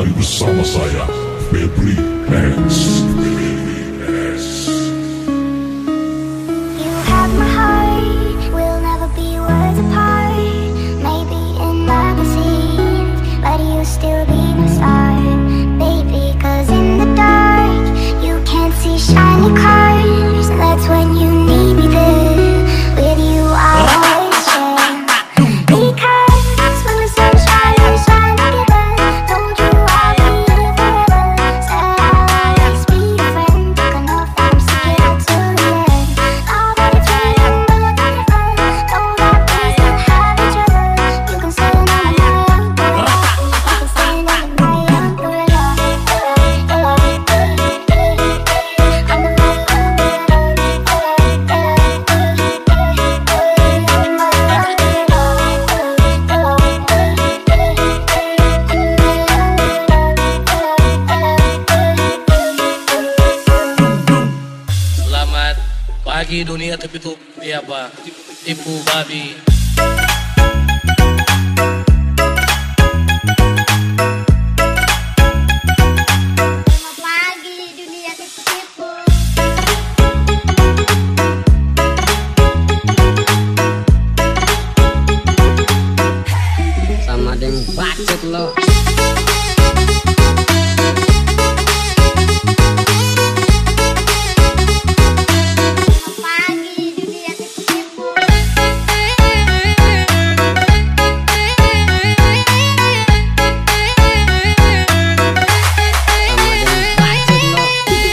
Mari bersama saya, Febri X. You have my heart, we'll never be worlds apart. Maybe in magazines, but you still be my star, baby. 'Cause in the dark, you can't see shiny cars. That's when you need me there. With you I'll always share. Because when the sun shines, shine together. Told you I'll be here forever. Said I'll always be your friend. Took an oath I'm sticking to the end. Now that it's raining, but you're different. Know that we still have each other. You can stand under my umbrella. You can stand under my umbrella. Under my Selamat pagi dunia tapi tuh ya apa? Tipu babi. pagi dunia tipu-tipu. Sama ada yang bacot lo. Pagi dunia tipu-tipu. Sama ada yang bacot lo.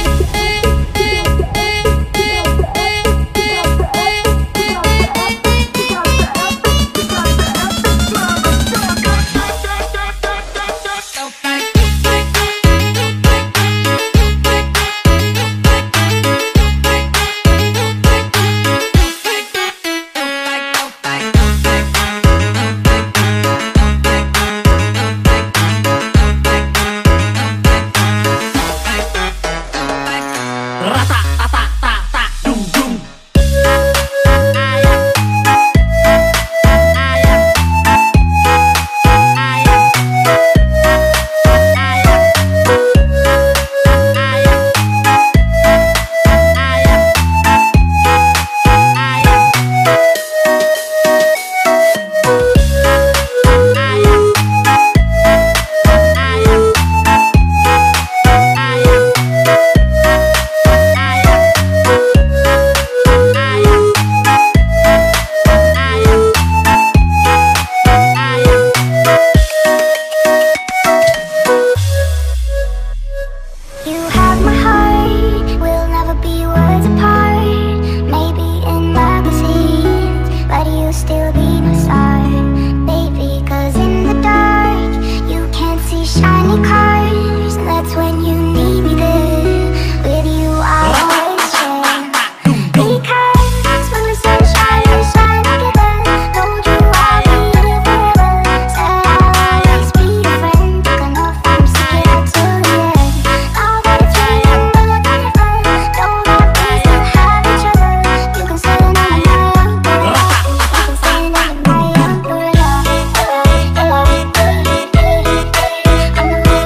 Rata tata tata dung dung. You have my heart, we'll never be worlds apart. Maybe in magazines, but you still be my star, baby. 'Cause in the dark, you can't see shiny cars. That's when you need me there. With you I'll always share. Because when the sun shines, shine together. Told you I'll be here forever. Said I'll always be your friend. Took an oath I'm sticking to the end. Now that it's raining, but you're different. Know that we still have each other. You can stand under my umbrella. You can stand under my umbrella. Under my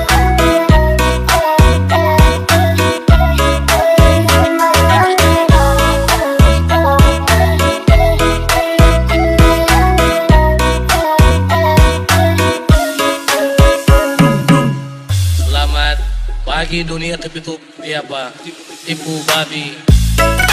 Selamat pagi dunia tapi tuh ya apa? Tipu babi.